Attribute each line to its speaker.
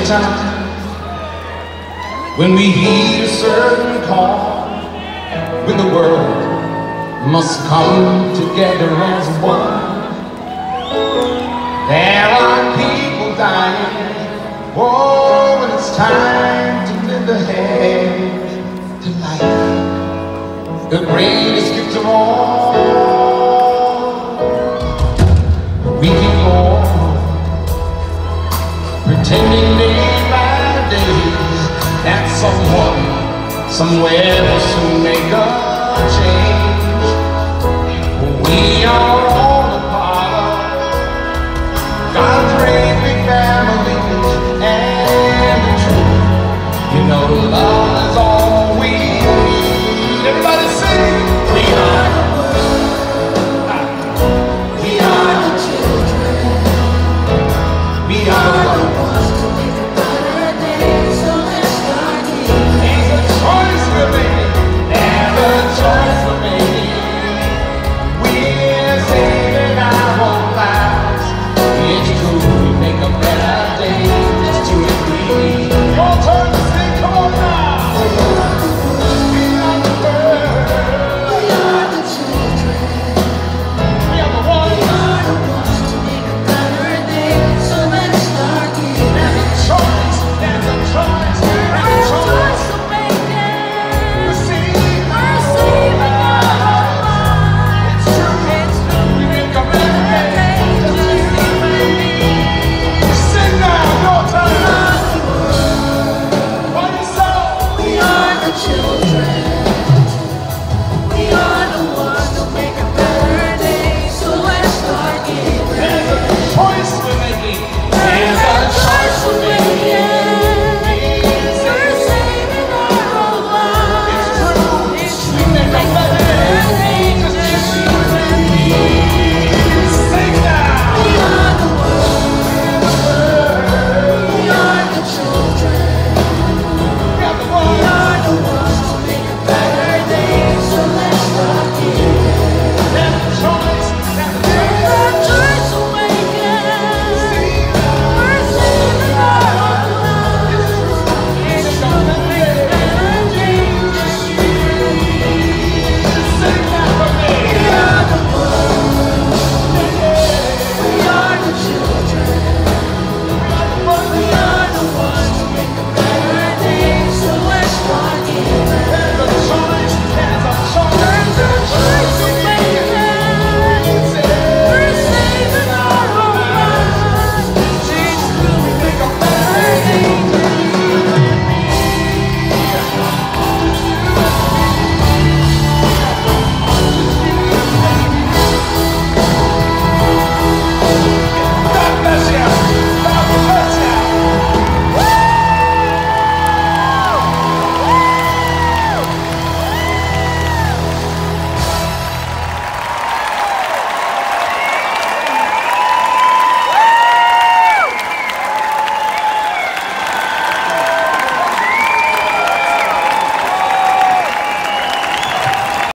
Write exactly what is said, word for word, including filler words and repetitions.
Speaker 1: time when we heed a certain call, when the world must come together as one. There are people dying, oh, when it's time to live ahead to life, the greatest gift of all. We keep on pretending day by day that someone somewhere will soon make a change. We are